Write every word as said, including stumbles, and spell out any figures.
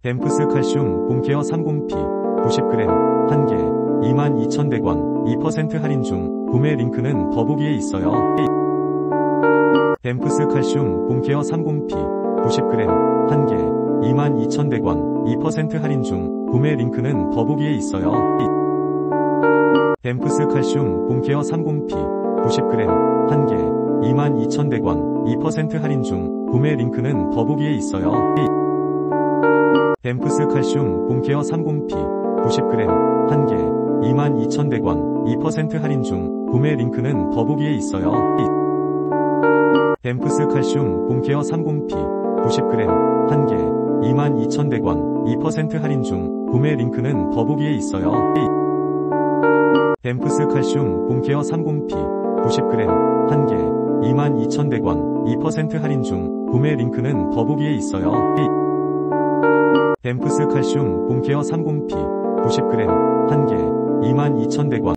댐프스 칼슘 봄케어 삼십 피 구십 그램 한 개 이만 이천 백 원 이 퍼센트 할인 중. 구매 링크는 더보기에 있어요. 댐프스 칼슘 봄케어 삼십 피 구십 그램 한 개 이만 이천 백 원 이 퍼센트 할인 중. 구매 링크는 더보기에 있어요. 댐프스 칼슘 봄케어 삼십 피 구십 그램 한 개 이만 이천 백 원 이 퍼센트 할인 중. 구매 링크는 더보기에 있어요. 댐프스 칼슘 봄케어 삼십 피 구십 그램 한 개 이만 이천 백 원 이 퍼센트 할인 중. 구매 링크는 더보기에 있어요. 댐프스 칼슘 봄케어 삼십 피 구십 그램 한 개 이만 이천 백 원 이 퍼센트 할인 중. 구매 링크는 더보기에 있어요. 댐프스 칼슘 봄케어 삼십 피 구십 그램 한 개 이만 이천 백 원 이 퍼센트 할인 중. 구매 링크는 더보기에 있어요. 댐프스 칼슘 봄케어 삼십 피 구십 그램 한 개 이만 이천 백 원